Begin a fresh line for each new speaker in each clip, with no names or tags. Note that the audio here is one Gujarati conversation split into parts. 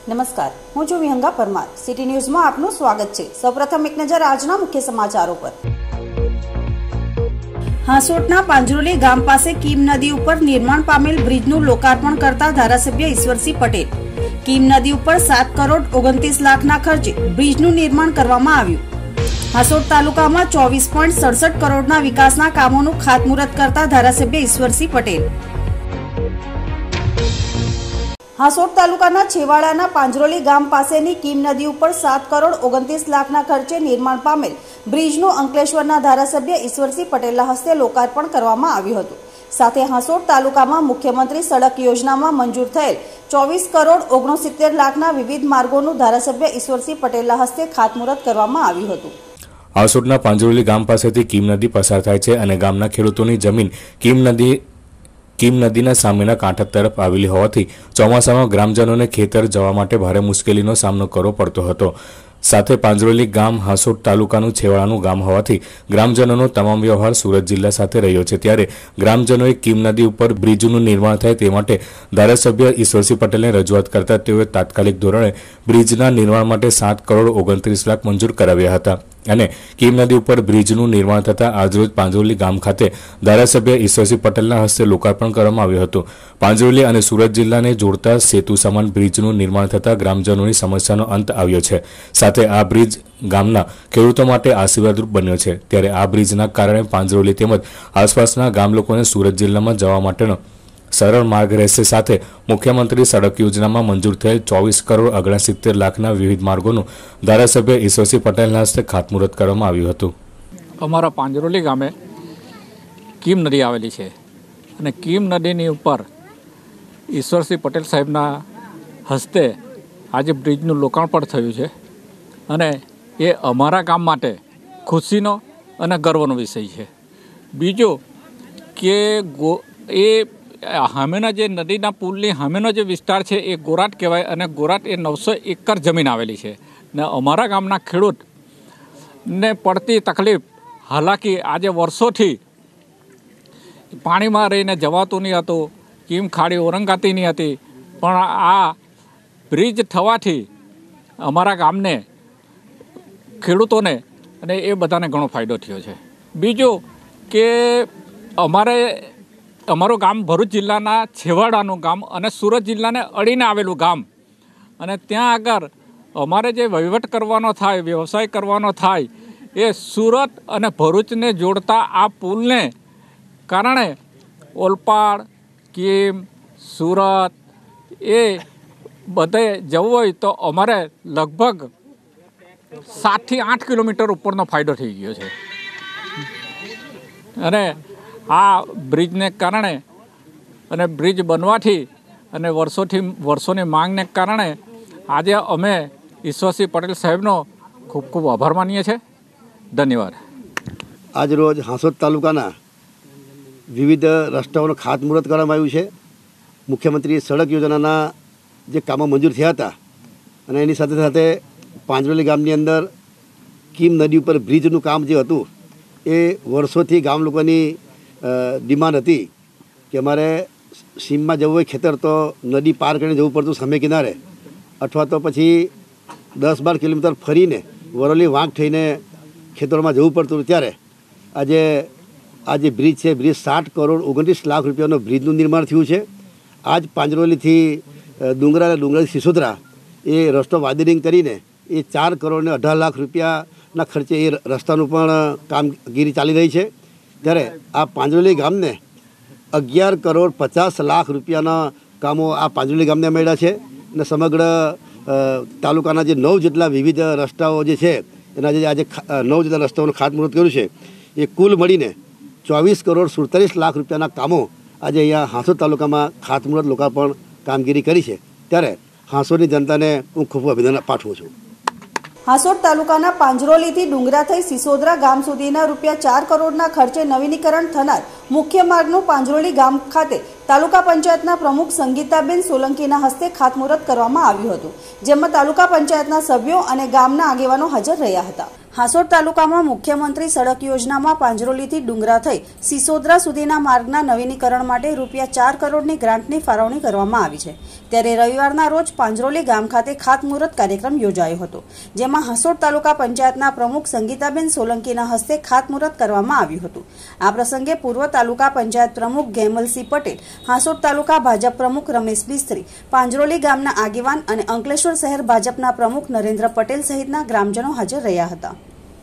નમસ્કાર, હું છું વિહંગા પરમાર। સિટી ન્યૂઝમાં આપનું સ્વાગત છે। સૌપ્રથમ એક નજર આજના મુખ્ય સમાચારો પર। હાંસોટના પાંજરોલી ગામ પાસે કીમ નદી ઉપર નિર્માણ પામેલ બ્રિજનું લોકાર્પણ કરતા ધારાસભ્ય ઈશ્વરસિંહ પટેલ। કીમ નદી ઉપર 7 કરોડ 29 લાખના ખર્ચે બ્રિજનું નિર્માણ કરવામાં આવ્યું। હાંસોટ તાલુકામાં 24.67 કરોડના વિકાસના કામોનું ખાતમુહૂર્ત કરતા ધારાસભ્ય ઈશ્વરસિંહ પટેલ। હાંસોટ તાલુકાના છેવાડાના પાંજરોલી ગામ પાસેની કીમ નદી ઉપર 7 કરોડ 29 લાખના ખર્ચે નિર્માણ પામેલ બ્રિજનું અંકલેશ્વરના ધારાસભ્ય ઈશ્વરસિંહ પટેલના હસ્તે લોકાર્પણ કરવામાં આવ્યું હતું। સાથે હાંસોટ તાલુકામાં મુખ્યમંત્રી સડક યોજનામાં મંજૂર થયેલ 24 કરોડ 69 લાખના વિવિધ માર્ગોનું ધારાસભ્ય ઈશ્વરસિંહ પટેલના હસ્તે ખાતમુહૂર્ત કરવામાં આવ્યું હતું।
હાંસોટના પાંજરોલી ગામ પાસેથી કીમ નદી પસાર થાય છે અને ગામના ખેડૂતોની જમીન કીમ નદીના સામેના કાંઠા તરફ આવેલી હોવાથી ચોમાસામાં ગ્રામજનોને ખેતર જવા માટે ભારે મુશ્કેલીનો સામનો કરવો પડતો હતો। સાથે પાંજરોલી ગામ હાંસોટ તાલુકાનું છેવાડાનું ગામ હોવાથી ગ્રામજનોનો તમામ વ્યવહાર સુરત જિલ્લા સાથે રહ્યો છે। ત્યારે ગ્રામજનોએ કીમ નદી ઉપર બ્રિજનું નિર્માણ થાય તે માટે ધારાસભ્ય ઈશ્વરસિંહ પટેલને રજૂઆત કરતા તેઓએ તાત્કાલિક ધોરણે બ્રિજના નિર્માણ માટે 7 કરોડ 29 લાખ મંજૂર કરાવ્યા હતા અને કીમ નદી ઉપર બ્રિજનું નિર્માણ થતાં આજરોજ પાંજરોલી ગામ ખાતે ધારાસભ્ય ઈશ્વરસિંહ પટેલના હસ્તે લોકાર્પણ કરવામાં આવ્યું હતું। પાંજરોલી અને સુરત જિલ્લાને જોડતા સેતુ સમાન બ્રિજનું નિર્માણ થતાં ગ્રામજનોની સમસ્યાનો અંત આવ્યો છે। સાથે આ બ્રિજ ગામના ખેડૂતો માટે આશીર્વાદરૂપ બન્યો છે। ત્યારે આ બ્રિજના કારણે પાંજરોલી તેમજ આસપાસના ગામ લોકોને સુરત જિલ્લામાં જવા માટેનો સરળ માર્ગ રહેશે। સાથે મુખ્યમંત્રી સડક યોજનામાં મંજૂર થયેલ 24 કરોડ 69 લાખના વિવિધ માર્ગોનું ધારાસભ્ય ઈશ્વરસિંહ પટેલના હસ્તે ખાતમુહૂર્ત કરવામાં આવ્યું હતું।
અમારા પાંજરોલી ગામે કીમ નદી આવેલી છે અને કીમ નદીની ઉપર ઈશ્વરસિંહ પટેલ સાહેબના હસ્તે આજે બ્રિજનું લોકાર્પણ થયું છે અને એ અમારા ગામ માટે ખુશીનો અને ગર્વનો વિષય છે। બીજું કે એ સામેના જે નદીના પુલની સામેનો જે વિસ્તાર છે એ ગોરાટ કહેવાય અને ગોરાટ એ 900 એકર જમીન આવેલી છે ને અમારા ગામના ખેડૂતને પડતી તકલીફ હાલાકી આજે વર્ષોથી પાણીમાં રહીને જવાતું નહીં હતું, કીમ ખાડી ઓરંગાતી નહીં હતી, પણ આ બ્રિજ થવાથી અમારા ગામને ખેડૂતોને અને એ બધાને ઘણો ફાયદો થયો છે। બીજું કે અમારું ગામ ભરૂચ જિલ્લાના છેવાડાનું ગામ અને સુરત જિલ્લાને અડીને આવેલું ગામ અને ત્યાં આગળ અમારે જે વહીવટ કરવાનો થાય, વ્યવસાય કરવાનો થાય એ સુરત અને ભરૂચને જોડતા આ પુલને કારણે ઓલપાડ, કીમ, સુરત એ બધે જવું હોય તો અમારે લગભગ 7 થી 8 કિલોમીટર ઉપરનો ફાયદો થઈ ગયો છે અને આ બ્રિજને કારણે અને બ્રિજ બનવાથી અને વર્ષોની માંગને કારણે આજે અમે ઈશ્વરસિંહ પટેલ સાહેબનો ખૂબ ખૂબ આભાર માનીએ છીએ। ધન્યવાદ।
આજ રોજ હાંસોટ તાલુકાના વિવિધ રસ્તાઓનું ખાતમુહૂર્ત કરવામાં આવ્યું છે। મુખ્યમંત્રી સડક યોજનાના જે કામો મંજૂર થયા હતા અને એની સાથે સાથે પાંજરોલી ગામની અંદર કીમ નદી ઉપર બ્રિજનું કામ જે હતું એ વર્ષોથી ગામ લોકોની ડિમાન્ડ હતી કે અમારે સીમમાં જવું હોય ખેતર તો નદી પાર કરીને જવું પડતું સામે કિનારે અથવા તો પછી 10-12 કિલોમીટર ફરીને વરોલી વાંક થઈને ખેતરોમાં જવું પડતું। ત્યારે આજે આ જે બ્રિજ છે બ્રિજ 7 કરોડ 29 લાખ રૂપિયાનો બ્રિજનું નિર્માણ થયું છે। આજ પાંજરોલીથી ડુંગરાથી સિસોદરા એ રસ્તો વાદરિંગ કરીને એ 4 કરોડ ને 18 લાખ રૂપિયાના ખર્ચે એ રસ્તાનું પણ કામગીરી ચાલી રહી છે। ત્યારે આ પાંજરોલી ગામને 11 કરોડ 50 લાખ રૂપિયાના કામો આ પાંજરોલી ગામને મળ્યા છે અને સમગ્ર તાલુકાના જે 9 જેટલા વિવિધ રસ્તાઓ જે છે એના જે આજે 9 જેટલા રસ્તાઓનું ખાતમુહૂર્ત કર્યું છે એ કુલ મળીને 24 કરોડ 47 લાખ રૂપિયાના કામો આજે અહીંયા હાંસોટ તાલુકામાં ખાતમુહૂર્ત લોકાર્પણ કામગીરી કરી છે। ત્યારે હાંસોટની જનતાને હું ખૂબ અભિનંદન પાઠવું છું।
હાંસોટ તાલુકાના પાંજરોલીથી ડુંગરા થઈ સિસોદરા ગામ સુધીના ₹4 કરોડના ખર્ચે નવીનીકરણ થનાર મુખ્ય માર્ગનું પાંજરોલી ગામ ખાતે તાલુકા પંચાયતના પ્રમુખ સંગીતાબેન સોલંકીના હસ્તે ખાતમુહૂર્ત કરવામાં આવ્યું હતું, જેમાં તાલુકા પંચાયતના સભ્યો અને ગામના આગેવાનો હાજર રહ્યા હતા। હાસોડ તાલુકામાં મુખ્યમંત્રી સડક યોજનામાં પાંજરોલીથી ડુંગરા થઈ સિસોદરા સુધીના માર્ગના નવીનીકરણ માટે ₹4 કરોડની ગ્રાન્ટની ફાળવણી કરવામાં આવી છે। ત્યારે રવિવારના રોજ પાંજરોલી ગામ ખાતે ખાતમુહૂર્ત કાર્યક્રમ યોજાયો હતો, જેમાં હાસોડ તાલુકા પંચાયતના પ્રમુખ સંગીતાબેન સોલંકીના હસ્તે ખાતમુહૂર્ત કરવામાં આવ્યું હતું। આ પ્રસંગે પૂર્વ તાલુકા પંચાયત પ્રમુખ ગેમલસિંહ પટેલ, હાસોડ તાલુકા ભાજપ પ્રમુખ રમેશ બિસ્ત્રી, પાંજરોલી ગામના આગેવાન અને અંકલેશ્વર શહેર ભાજપના પ્રમુખ નરેન્દ્ર પટેલ સહિતના ગ્રામજનો હાજર રહ્યા હતા।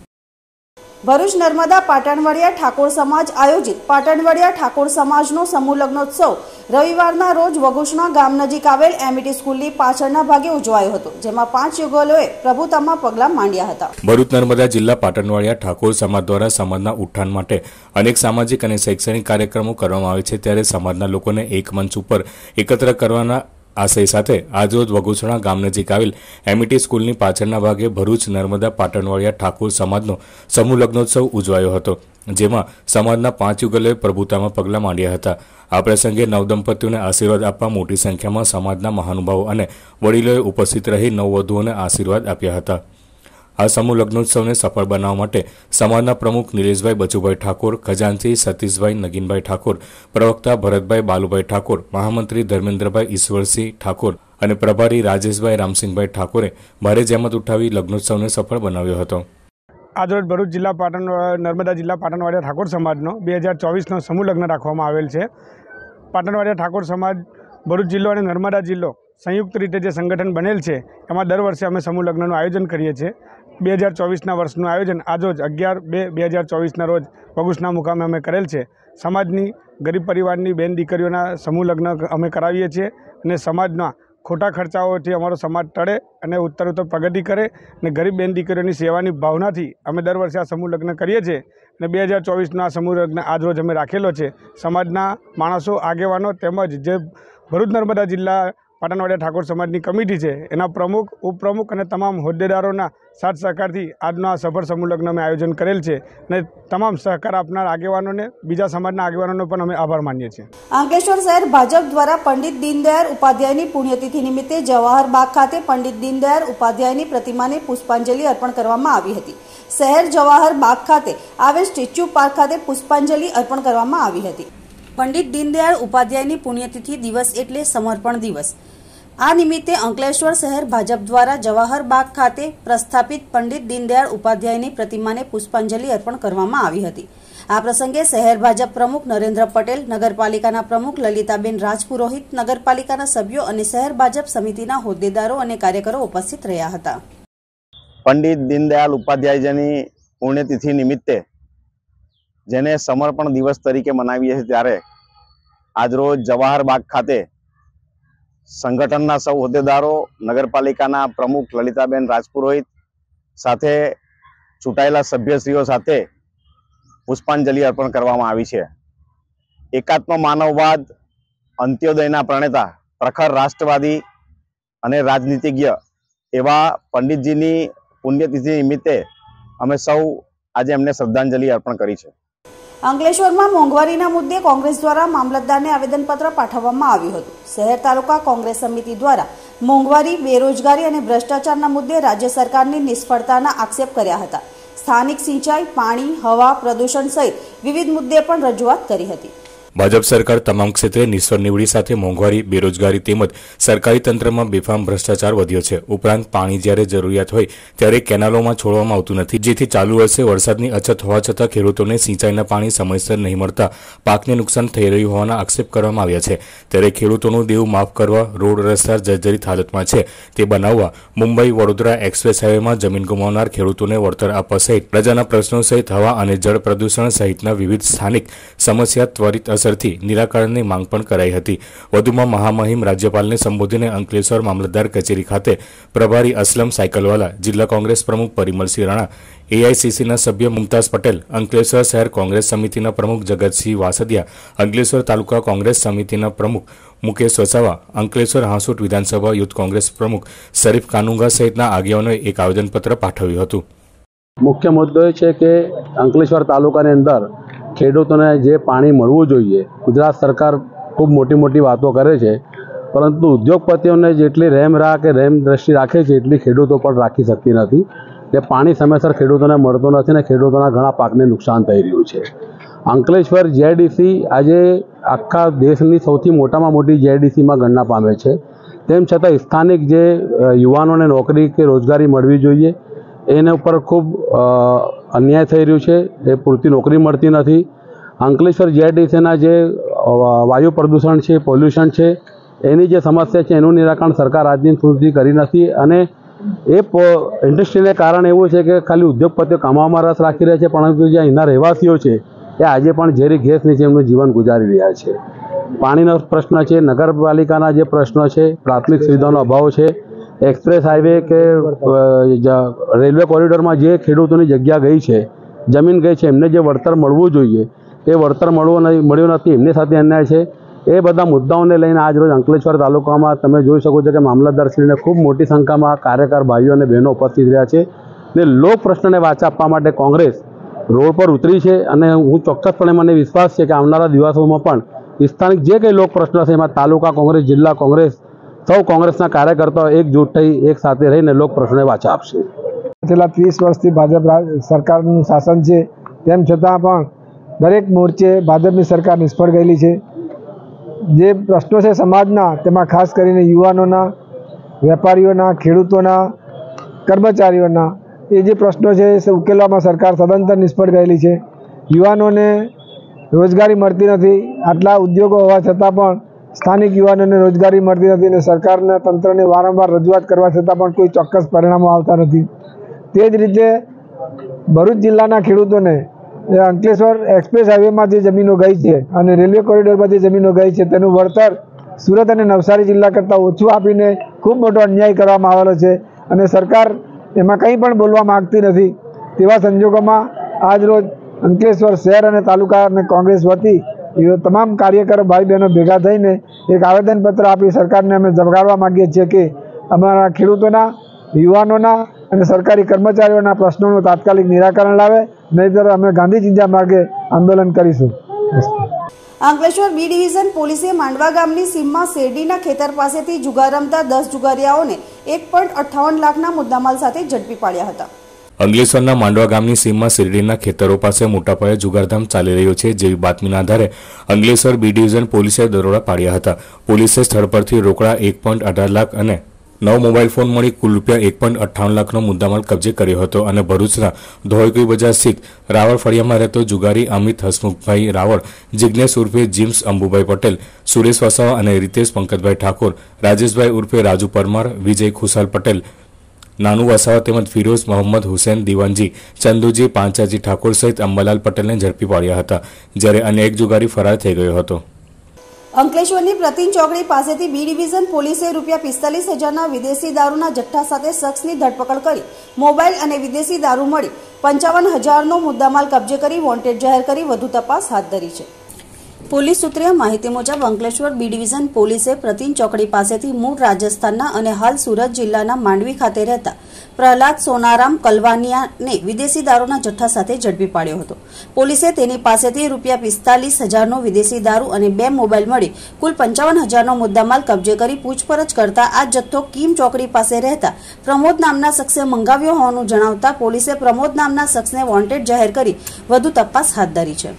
ભરૂચ નર્મદા પાટણવડિયા ઠાકોર સમાજ આયોજિત પાટણવડિયા ઠાકોર સમાજનો સમૂહ લગ્નોત્સવ રવિવારના રોજ વઘોસણા ગામ નજીક આવેલ એમઈટી સ્કૂલની પાછળના ભાગે ઉજવાયો હતો, જેમાં 5 યુગલોએ પ્રભુતામાં પગલાં માંડ્યા હતા।
ભરૂચ નર્મદા જિલ્લા પાટણવાડિયા ઠાકોર સમાજ દ્વારા સમાજના ઉત્થાન માટે અનેક સામાજિક અને શૈક્ષણિક કાર્યક્રમો કરવામાં આવે છે, ત્યારે સમાજના લોકોને એક મંચ ઉપર એકત્ર કરવાના આશય સાથે આજરોજ વઘોસણા ગામ નજીક આવેલ એમઈટી સ્કૂલની પાછળના ભાગે ભરૂચ નર્મદા પાટણવાડિયા ઠાકોર સમાજનો સમૂહ લગ્નોત્સવ ઉજવાયો હતો, જેમાં સમાજના 5 યુગલોએ પ્રભુતામાં પગલાં માંડ્યા હતા। આ પ્રસંગે નવદંપતીઓને આશીર્વાદ આપવા મોટી સંખ્યામાં સમાજના મહાનુભાવો અને વડીલોએ ઉપસ્થિત રહી નવવધુઓને આશીર્વાદ આપ્યા હતા। આ સમૂહ લગ્નોત્સવને સફળ બનાવવા માટે સમાજના પ્રમુખ નિલેશભાઈ બચુભાઈ ઠાકોર, ખજાનચી સતીશભાઈ નગીનભાઈ ઠાકોર, પ્રવક્તા ભરતભાઈ બાલુભાઈ ઠાકોર, મહામંત્રી ધર્મેન્દ્રભાઈ ઈશ્વરસિંહ ઠાકોર અને પ્રભારી રાજેશભાઈ રામસિંહભાઈ ઠાકોરે ભારે જહેમત ઉઠાવી લગ્નોત્સવને સફળ બનાવ્યો હતો।
આજરોજ ભરૂચ જિલ્લા નર્મદા જિલ્લા પાટણવાડિયા ઠાકોર સમાજનો 2024નો સમૂહ લગ્ન રાખવામાં આવેલ છે। પાટણવાડિયા ઠાકોર સમાજ ભરૂચ જિલ્લો અને નર્મદા જિલ્લો સંયુક્ત રીતે જે સંગઠન બનેલ છે, એમાં દર વર્ષે અમે સમૂહ લગ્નનું આયોજન કરીએ છીએ। 2024ના વર્ષનું આયોજન આજરોજ 11/2/2024ના રોજ વઘોસણા મુકામે અમે કરેલ છે। સમાજની ગરીબ પરિવારની બેન દીકરીઓના સમૂહ લગ્ન અમે કરાવીએ છીએ અને સમાજના ખોટા ખર્ચાઓથી અમારો સમાજ ટળે અને ઉત્તરોત્તર પ્રગતિ કરે અને ગરીબ બેન દીકરીઓની સેવાની ભાવનાથી અમે દર વર્ષે આ સમૂહ લગ્ન કરીએ છીએ અને 2024નો આ સમૂહ લગ્ન આજરોજ અમે રાખેલો છે। સમાજના માણસો, આગેવાનો તેમજ જે ભરૂચ નર્મદા જિલ્લા પાટણવાડિયા ઠાકોર સમાજની કમિટી છે, એના પ્રમુખ, ઉપપ્રમુખ અને તમામ હોદ્દેદારોના સાથ સહકારથી આજનો આ સફળ સમૂહ લગ્ન અમે આયોજન કરેલ છે અને તમામ સહકાર આપનાર આગેવાનોને, બીજા સમાજના આગેવાનોનો પણ અમે આભાર માનીએ છીએ।
અંકલેશ્વર શહેર ભાજપ દ્વારા પંડિત દીનદયાળ ઉપાધ્યાયની પુણ્યતિથિ નિમિત્તે જવાહર બાગ ખાતે પંડિત દીનદયાળ ઉપાધ્યાયની પ્રતિમાને પુષ્પાંજલિ અર્પણ કરવામાં આવી હતી। શહેર જવાહર બાગ ખાતે આવેલ સ્ટેચ્યુ પાર્ક ખાતે પુષ્પાંજલિ અર્પણ કરવામાં આવી હતી। પંડિત દીનદયાળ ઉપાધ્યાયની પુણ્યતિથિ દિવસ એટલે સમર્પણ દિવસ। આ નિમિત્તે અંકલેશ્વર શહેર ભાજપ દ્વારા જવાહર બાગ ખાતે પ્રસ્થાપિત પંડિત દીનદયાળ ઉપાધ્યાયની પ્રતિમાને પુષ્પાંજલિ અર્પણ કરવામાં આવી હતી। આ પ્રસંગે શહેર ભાજપ પ્રમુખ નરેન્દ્ર પટેલ, નગરપાલિકાના પ્રમુખ લલિતાબેન રાજપુરોહિત, નગરપાલિકાના સભ્યો અને શહેર ભાજપ સમિતિના હોદ્દેદારો અને કાર્યકરો ઉપસ્થિત રહ્યા હતા।
પંડિત દીનદયાળ ઉપાધ્યાયજીની પુણ્યતિથિ નિમિત્તે જેને સમર્પણ દિવસ તરીકે મનાવીએ છીએ, ત્યારે આજરોજ જવાહર બાગ ખાતે સંગઠનના સૌ હોદ્દેદારો, નગરપાલિકાના પ્રમુખ લલિતાબેન રાજપુરોહિત સાથે ચૂંટાયેલા સભ્યશ્રીઓ સાથે પુષ્પાંજલિ અર્પણ કરવામાં આવી છે। એકાત્મ માનવવાદ, અંત્યોદયના પ્રણેતા, પ્રખર રાષ્ટ્રવાદી અને રાજનીતિજ્ઞ એવા પંડિતજીની પુણ્યતિથિ નિમિત્તે અમે સૌ આજે એમને શ્રદ્ધાંજલિ અર્પણ કરી છે।
અંકલેશ્વરમાં મોંઘવારીના મુદ્દે કોંગ્રેસ દ્વારા મામલતદારને આવેદનપત્ર પાઠવવામાં આવ્યું હતું। શહેર તાલુકા કોંગ્રેસ સમિતિ દ્વારા મોંઘવારી, બેરોજગારી અને ભ્રષ્ટાચારના મુદ્દે રાજ્ય સરકારની નિષ્ફળતાના આક્ષેપ કર્યા હતા। સ્થાનિક સિંચાઈ, પાણી, હવા, પ્રદૂષણ સહિત વિવિધ મુદ્દે પણ રજૂઆત કરી હતી।
ભાજપ સરકાર તમામ ક્ષેત્રે નિષ્ફળ નીવડી સાથે મોંઘવારી, બેરોજગારી તેમજ સરકારી તંત્રમાં બેફામ ભ્રષ્ટાચાર વધ્યો છે। ઉપરાંત પાણી જ્યારે જરૂરિયાત હોય ત્યારે કેનાલોમાં છોડવામાં આવતું નથી, જેથી ચાલુ વર્ષે વરસાદની અછત હોવા છતાં ખેડૂતોને સિંચાઈના પાણી સમયસર નહીં મળતા પાકને નુકસાન થઈ રહ્યું હોવાના આક્ષેપ કરવામાં આવ્યા છે। ત્યારે ખેડૂતોનું દેવું માફ કરવા, રોડ રસ્તા જર્જરિત હાલતમાં છે તે બનાવવા, મુંબઈ વડોદરા એક્સપ્રેસ હાઈવેમાં જમીન ગુમાવનાર ખેડૂતોને વળતર આપવા સહિત પ્રજાના પ્રશ્નો સહિત હવા અને જળ પ્રદૂષણ સહિતના વિવિધ સ્થાનિક સમસ્યા ત્વરિત અસરથી નિરાકરણની માંગ પણ કરાઈ હતી। વધુમાં મહામહિમ રાજ્યપાલને સંબોધીને અંકલેશ્વર મામલતદાર કચેરી ખાતે પ્રભારી અસલમ સાયકલવાલા, જિલ્લા કોંગ્રેસ પ્રમુખ પરિમલસિંહ રાણા, એઆઈસીસીના સભ્ય મુમતાઝ પટેલ, અંકલેશ્વર શહેર કોંગ્રેસ સમિતિના પ્રમુખ જગતસિંહ વાસદિયા, અંકલેશ્વર તાલુકા કોંગ્રેસ સમિતિના પ્રમુખ મુકેશ વસાવા, અંકલેશ્વર હાંસોટ વિધાનસભા યુથ કોંગ્રેસ પ્રમુખ શરીફ કાનુંગા સહિતના આગેવાનોએ એક આવેદનપત્ર પાઠવ્યું હતું।
મુખ્ય મુદ્દો એ છે કે અંકલેશ્વર તાલુકાની અંદર ખેડૂતોને જે પાણી મળવું જોઈએ, ગુજરાત સરકાર ખૂબ મોટી વાતો કરે છે, પરંતુ ઉદ્યોગપતિઓને જેટલી રહેમ કે રહેમ દ્રષ્ટિ રાખે છે એટલી ખેડૂતો પણ રાખી શકતી નથી। તે પાણી સમયસર ખેડૂતોને મળતો નથી અને ખેડૂતોના ઘણા પાકને નુકસાન થઈ રહ્યું છે. અંકલેશ્વર જીઆઈડીસી આજે આખા દેશની સૌથી મોટામાં મોટી જીઆઈડીસીમાં ગણના પામે છે. તેમ છતાં સ્થાનિક જે યુવાનોને નોકરી કે રોજગારી મળવી જોઈએ એના ઉપર ખૂબ અન્યાય થઈ રહ્યું છે. એ પૂરતી નોકરી મળતી નથી. અંકલેશ્વર જીઆઈડીસીના જે વાયુ પ્રદૂષણ છે, પોલ્યુશન છે, એની જે સમસ્યા છે એનું નિરાકરણ સરકાર આજ દિન સુધી કરી નથી. અને એ ઇન્ડસ્ટ્રીને કારણે એવું છે કે ખાલી ઉદ્યોગપતિઓ કમાવામાં રસ રાખી રહ્યા છે, પરંતુ જે અહીંના રહેવાસીઓ છે એ આજે પણ ઝેરી ગેસ નીચે એમનું જીવન ગુજારી રહ્યા છે. પાણીનો પ્રશ્ન છે, નગરપાલિકાના જે પ્રશ્નો છે, પ્રાથમિક સુવિધાનો અભાવ છે, એક્સપ્રેસ હાઈવે કે રેલવે કોરિડોરમાં જે ખેડૂતોની જગ્યા ગઈ છે, જમીન ગઈ છે, એમને જે વળતર મળવું જોઈએ એ વળતર મળ્યું નથી, એમની સાથે અન્યાય છે. એ બધા મુદ્દાઓને લઈને આજરોજ અંકલેશ્વર તાલુકામાં તમે જોઈ શકો છો કે મામલતદારશ્રીને ખૂબ મોટી સંખ્યામાં કાર્યકર ભાઈઓ અને બહેનો ઉપસ્થિત રહ્યા છે. ને લોક પ્રશ્નને વાચા આપવા માટે કોંગ્રેસ રોડ પર ઉતરી છે. અને હું ચોક્કસપણે મને વિશ્વાસ છે કે આવનારા દિવસોમાં પણ સ્થાનિક જે કંઈ લોક પ્રશ્ન છે એમાં તાલુકા કોંગ્રેસ, જિલ્લા કોંગ્રેસ, સૌ કોંગ્રેસના કાર્યકર્તાઓ એકજૂટ થઈ એક સાથે રહીને લોક પ્રશ્નને વાચા આપશે.
છેલ્લા 30 વર્ષથી ભાજપ સરકારનું શાસન છે, તેમ છતાં પણ દરેક મોરચે ભાજપની સરકાર નિષ્ફળ ગયેલી છે. જે પ્રશ્નો છે સમાજના, તેમાં ખાસ કરીને યુવાનોના, વેપારીઓના, ખેડૂતોના, કર્મચારીઓના, એ જે પ્રશ્નો છે એ ઉકેલવામાં સરકાર સદંતર નિષ્ફળ ગયેલી છે. યુવાનોને રોજગારી મળતી નથી. આટલા ઉદ્યોગો હોવા છતાં પણ સ્થાનિક યુવાનોને રોજગારી મળતી નથી અને સરકારના તંત્રને વારંવાર રજૂઆત કરવા છતાં પણ કોઈ ચોક્કસ પરિણામો આવતા નથી. તે જ રીતે ભરૂચ જિલ્લાના ખેડૂતોને અંકલેશ્વર એક્સપ્રેસ હાઈવેમાં જે જમીનો ગઈ છે અને રેલવે કોરિડોરમાં જે જમીનો ગઈ છે તેનું વળતર સુરત અને નવસારી જિલ્લા કરતાં ઓછું આપીને ખૂબ મોટો અન્યાય કરવામાં આવેલો છે અને સરકાર એમાં કંઈ પણ બોલવા માગતી નથી. તેવા સંજોગોમાં આજરોજ અંકલેશ્વર શહેર અને તાલુકા અને કોંગ્રેસ વતી તમામ કાર્યકરો ભાઈ બહેનો ભેગા થઈને એક આવેદનપત્ર આપી સરકારને અમે જગાડવા માગીએ છીએ કે અમારા ખેડૂતોના, યુવાનોના અને સરકારી કર્મચારીઓના પ્રશ્નોનું તાત્કાલિક નિરાકરણ લાવે, નહીંતર અમે ગાંધી ચિંધ્યા માર્ગે આંદોલન કરીશું.
અંકલેશ્વર બી ડિવિઝન પોલીસે માંડવા ગામની સીમમાં શેરડીના ખેતર પાસેથી જુગાર રમતા 10 જુગારીયાઓને 1.58 લાખના મુદ્દામાલ સાથે ઝડપી પાડ્યા હતા.
અંકલેશ્વરના માંડવા ગામની સીમમાં શેરડીના ખેતરો પાસે મોટા પાયે જુગારધામ ચાલી રહ્યો છે, જેવી બાતમીના આધારે અંકલેશ્વર બી ડિવિઝન પોલીસે દરોડા પાડ્યા હતા. પોલીસે સ્થળ પરથી રોકડા 1.18 લાખ અને 9 મોબાઈલ ફોન મળી કુલ રૂપિયા 1.58 લાખનો મુદ્દામાલ કબજે કર્યો હતો. અને ભરૂચના ધોળકુઈ બજાર સ્થિત રાવળ ફળિયામાં રહેતો જુગારી અમિત હસમુખભાઈ રાવળ, જિજ્ઞેશ ઉર્ફે જીમ્સ અંબુભાઈ પટેલ, સુરેશ વસાવા અને રીતેશ પંકજભાઈ ઠાકોર, રાજેશભાઈ ઉર્ફે રાજુ પરમાર, વિજય ખુશાલ પટેલ, નાનુ વસાવા તેમજ ફિરોઝ મોહમ્મદ હુસેન દિવાનજી, ચંદુજી પાંચાજી ઠાકોર સહિત અંબાલાલ પટેલને ઝડપી પાડ્યા હતા, જ્યારે અન્ય એક જુગારી ફરાર થઈ ગયો હતો.
અંકલેશ્વરની પ્રતિન ચોકડી પાસેથી બી ડિવિઝન પોલીસે રૂપિયા 45,000ના વિદેશી દારૂના જથ્થા સાથે શખ્સની ધરપકડ કરી મોબાઈલ અને વિદેશી દારૂ મળી 55,000નો મુદ્દામાલ કબજે કરી વોન્ટેડ જાહેર કરી વધુ તપાસ હાથ ધરી છે. પોલીસ સૂત્રીય માહિતી મુજબ અંકલેશ્વર બી ડિવિઝન પોલીસે પ્રતિન ચોકડી પાસેથી મૂળ રાજસ્થાનના અને હાલ સુરત જિલ્લાના માંડવી ખાતે રહેતા પ્રહલાદ સોનારામ કલવાનિયાને વિદેશી દારૂના જથ્થા સાથે ઝડપી પાડ્યો હતો. પોલીસે તેની પાસેથી રૂપિયા 45,000નો વિદેશી દારૂ અને 2 મોબાઈલ મળી કુલ 55,000નો મુદ્દામાલ કબજે કરી પૂછપરછ કરતા આ જથ્થો કીમ ચોકડી પાસે રહેતા પ્રમોદ નામના શખ્સે મંગાવ્યો હોવાનું જણાવતા પોલીસે પ્રમોદ નામના શખ્સને વોન્ટેડ જાહેર કરી વધુ તપાસ હાથ ધરી છે.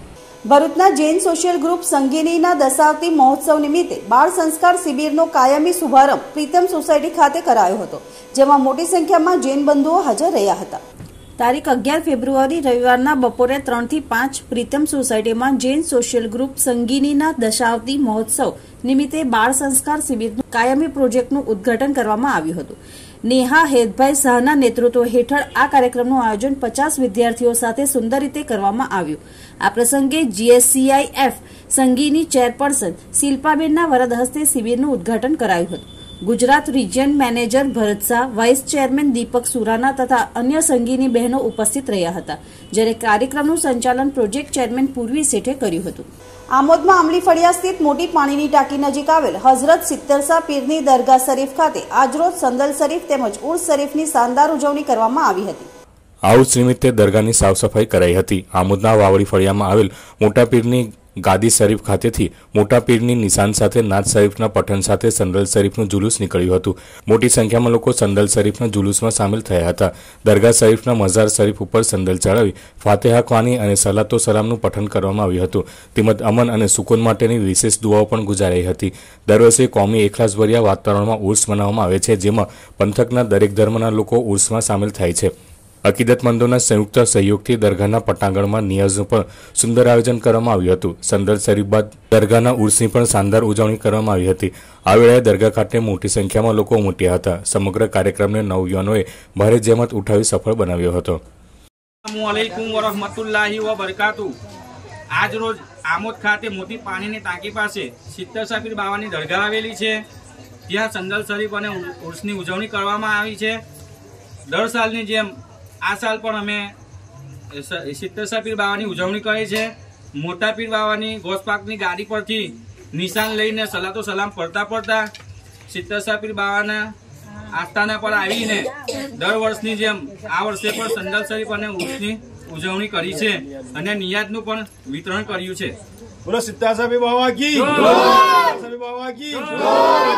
ભરૂચના જૈન સોશિયલ ગ્રુપ સંગીનીના દશાવતી મહોત્સવ નિમિત્તે બાળ સંસ્કાર શિબિરનો કાયમી શુભારંભ પ્રીતમ સોસાયટી ખાતે કરાયો હતો, જેમાં મોટી સંખ્યામાં જૈન બંધુઓ હાજર રહ્યા હતા. તારીખ 11 ફેબ્રુઆરી રવિવારના બપોરે 3 થી 5 પ્રીતમ સોસાયટીમાં જૈન સોશિયલ ગ્રુપ સંગીનીના દશાવતી મહોત્સવ નિમિત્તે બાળ સંસ્કાર શિબિરનું કાયમી પ્રોજેક્ટનું ઉદ્ઘાટન કરવામાં આવ્યું હતું. નેહા હેતભાઈ શાહના નેતૃત્વ હેઠળ આ કાર્યક્રમનું આયોજન 50 વિદ્યાર્થીઓ સાથે સુંદર રીતે કરવામાં આવ્યું. આ પ્રસંગે GSCIF સંઘીની ચેરપર્સન શિલ્પાબેનના વરદ હસ્તે શિબિરનું ઉદ્ઘાટન કરાયું હતું. Gujarat region manager Bharat Shah, vice chairman Dipak Surana તથા અન્ય સંઘીની બહેનો ઉપસ્થિત રહ્યા હતા, જ્યારે કાર્યક્રમનું સંચાલન પ્રોજેક્ટ ચેરમેન પૂર્વી શેઠે કર્યું હતું. આમોદમાં આમલી ફળિયા સ્થિત મોટી પાણીની ટાંકી નજીક આવેલ હઝરત સિત્તરસા પીરની દરગાહ શરીફ ખાતે આજરોજ સંદલ શરીફ તેમજ ઉર્સ શરીફની શાનદાર ઉજવણી કરવામાં આવી હતી. આ
ઉર્સ નિમિત્તે દરગાહની સાફ સફાઈ કરાઈ હતી. આમોદના વાવડી ફળિયામાં આવેલ મોટા પીરની ગાદી શરીફ ખાતેથી મોટા પીરની નિશાન સાથે નાજ શરીફના પઠન સાથે સંદલ શરીફનું જુલુસ નીકળ્યું હતું. મોટી સંખ્યામાં લોકો સંદલ શરીફના જુલુસમાં સામેલ થયા હતા. દરગાહ શરીફના મઝાર શરીફ ઉપર સંદલ ચડાવી ફાતેહા ખ્વાની અને સલાતો સલામનું પઠન કરવામાં આવ્યું હતું. તેમજ અમન અને સુકૂન માટેની વિશેષ દુઆઓ પણ ગુજારાઈ હતી. દર વર્ષે કોમી એખલાસભર્યા વાતાવરણમાં ઉર્સ મનાવવામાં આવે છે, જેમાં પંથકના દરેક ધર્મના લોકો ઉર્સમાં સામેલ થાય છે. અકીદતમંદોના સંયુક્ત સહયોગથી દરગાહના પટાંગણમાં નિયાઝનું પણ સુંદર આયોજન કરવામાં આવ્યું હતું. સંદલ શરીફ બાદ દરગાહના ઉર્સની પણ શાનદાર ઉજવણી કરવામાં આવી હતી. આ વેળાએ દરગાહ ખાતે મોટી સંખ્યામાં લોકો ઉમટ્યા હતા. સમગ્ર કાર્યક્રમને નવયુવાનોએ ભારે જહેમત ઉઠાવી સફળ બનાવ્યો હતો.
અસલામુઅલૈકુમ વરહમતુલ્લાહિ વબરકાતુહ. આજ રોજ આમોદ ખાતે મોટી પાણીની ટાંકી પાસે સિત્તર સાપીર બાવાની દરગાહ આવેલી છે. ત્યાં સંદલ શરીફ અને ઉર્સની ઉજવણી કરવામાં આવી છે. દર સાલની જેમ આ સાલ પણ અમે સિત્તર સાપીર બાવાની ઉજવણી કરી છે. મોટા પીર બાવાની ગોસપાકની ગાડી પરથી નિશાન લઈને સલાતો સલામ પડતા સિત્તર સાપીર બાવાના આસ્થાના પર આવીને દર વર્ષની જેમ આ વર્ષે પણ સંદલ શરીફ અને ઉર્સની ઉજવણી કરી છે અને નિયાદનું પણ વિતરણ કર્યું છે.
બોલો સિત્તર સાપીર બાવા કી જય, સાપીર બાવા કી જય.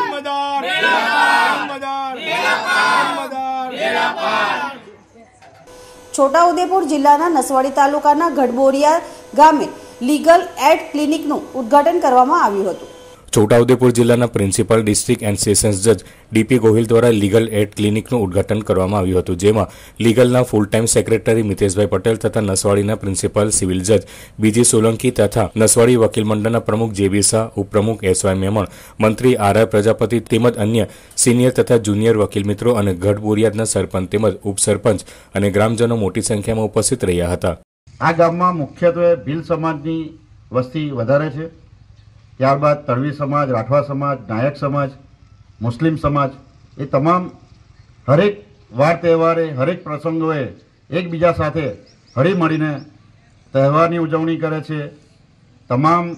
છોટાઉદેપુર જિલ્લાના નસવાડી તાલુકાના ગઢબોરિયા ગામે લીગલ એડ ક્લિનિકનું ઉદ્ઘાટન કરવામાં આવ્યું હતું.
છોટાઉદેપુર જિલ્લાના પ્રિન્સિપલ ડિસ્ટ્રિક્ટ એન્ડ સેશન્સ જજ ડીપી ગોહિલ દ્વારા લીગલ એડ ક્લિનિકનું ઉદ્ઘાટન કરવામાં આવ્યું હતું, જેમાં લીગલના full time secretary Miteshbhai Patel તથા નસવાડીના પ્રિન્સિપલ સિવિલ જજ બીજી સોલંકી તથા નસવાડી વકીલ મંડળના પ્રમુખ જેબી શાહ, ઉપપ્રમુખ એસવાય મેમણ, મંત્રી આર પ્રજાપતિ તેમજ અન્ય સિનિયર તથા જુનિયર વકીલ મિત્રો અને ગઢબોરિયાદના સરપંચ તેમજ ઉપસરપંચ અને ગ્રામજનો મોટી સંખ્યામાં ઉપસ્થિત રહ્યા હતા.
આ ગામમાં મુખ્યત્વે ભીલ સમાજની વસ્તી વધારે છે. ત્યારબાદ તળવી સમાજ, રાઠવા સમાજ, નાયક સમાજ, મુસ્લિમ સમાજ, એ તમામ હરેક વાર તહેવારે હરેક પ્રસંગોએ એકબીજા સાથે હળીમળીને તહેવારની ઉજવણી કરે છે. તમામ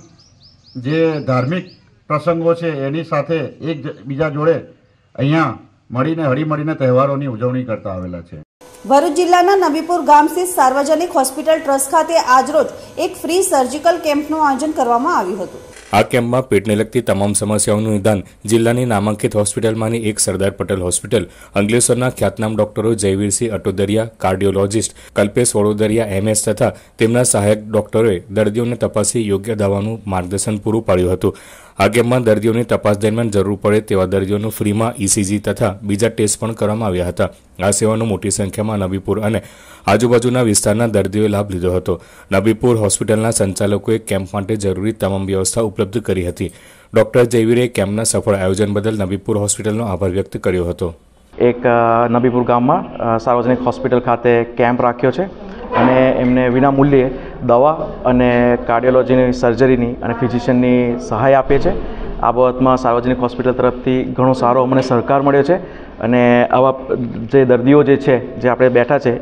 જે ધાર્મિક પ્રસંગો છે એની સાથે એકબીજા જોડે અહીંયા મળીને હળીમળીને તહેવારોની ઉજવણી કરતા આવેલા છે.
ભરૂચ જિલ્લાના નબીપુર ગામ સ્થિત સાર્વજનિક હોસ્પિટલ ટ્રસ્ટ ખાતે આજરોજ એક ફ્રી સર્જિકલ કેમ્પનું આયોજન કરવામાં આવ્યું હતું.
આ કેમ્પમાં પેટને લગતી તમામ સમસ્યાઓનું નિદાન જિલ્લાની નામાંકિત હોસ્પિટલમાંની એક સરદાર પટેલ હોસ્પિટલ, અંકલેશ્વરના ખ્યાતનામ ડોક્ટરો જયવીરસિંહ અટોદરિયા, કાર્ડિયોલોજિસ્ટ કલ્પેશ વડોદરિયા MS તથા તેમના સહાયક ડોક્ટરોએ દર્દીઓને તપાસી યોગ્ય દવાનું માર્ગદર્શન પૂરું પાડ્યું હતું. આ કેમ્પમાં દર્દીઓની તપાસ દરમિયાન જરૂર પડે તેવા દર્દીઓનું ફ્રીમાં ECG તથા બીજા ટેસ્ટ પણ કરવામાં આવ્યા હતા. આ સેવાનો મોટી સંખ્યામાં નબીપુર અને આજુબાજુના વિસ્તારના દર્દીઓએ લાભ લીધો હતો. નબીપુર હોસ્પિટલના સંચાલકોએ કેમ્પ માટે જરૂરી તમામ વ્યવસ્થા ઉપલબ્ધ કરી હતી. ડોક્ટર જયવીરે કેમ્પના સફળ આયોજન બદલ નબીપુર હોસ્પિટલનો આભાર વ્યક્ત કર્યો હતો.
એક નબીપુર ગામમાં સાર્વજનિક હોસ્પિટલ ખાતે કેમ્પ રાખ્યો છે અને એમને વિના મૂલ્યે દવા અને કાર્ડિયોલોજીની સર્જરીની અને ફિઝિશિયનની સહાય આપે છે. આ બાબતમાં સાર્વજનિક હોસ્પિટલ તરફથી ઘણો સારો અમને સહકાર મળ્યો છે અને આવા જે દર્દીઓ જે છે જે આપણે બેઠા છે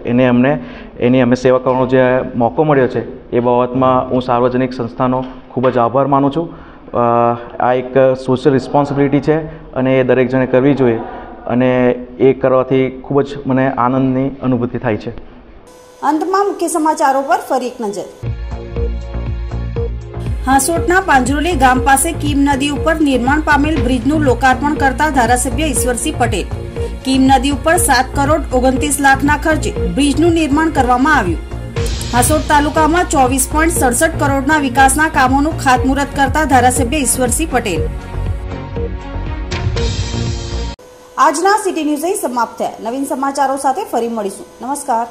એની અમે સેવા કરવાનો જે મોકો મળ્યો છે એ બાબતમાં હું સાર્વજનિક સંસ્થાનો ખૂબ જ આભાર માનું છું. આ એક સોશિયલ રિસ્પોન્સિબિલિટી છે અને એ દરેક જણે કરવી જોઈએ અને એ કરવાથી ખૂબ જ મને આનંદની અનુભૂતિ થાય છે.
અંતમાં મુખ્ય સમાચારો પર ફરી એક નજર. હાંસોટના પાંજરોલી ગામ પાસે કીમ નદી ઉપર નિર્માણ પામેલ બ્રિજનું લોકાર્પણ કરતા ધારાસભ્ય ઈશ્વરસિંહ પટેલ. કીમ નદી ઉપર 7 કરોડ 29 લાખના ખર્ચે બ્રિજનું નિર્માણ કરવામાં આવ્યું. હાંસોટ તાલુકામાં 24.67 કરોડના વિકાસના કામોનું ખાતમુહૂર્ત કરતા ધારાસભ્ય ઈશ્વરસિંહ પટેલ. આજના સિટી ન્યૂઝ અહીં સમાપ્ત થયા. નવીન સમાચારો સાથે ફરી મળીશું. નમસ્કાર.